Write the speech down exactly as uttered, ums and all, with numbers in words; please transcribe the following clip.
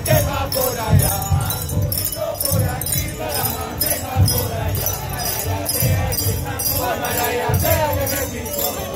deja por allá. Por aquí, deja por allá. Amaraya, deja que me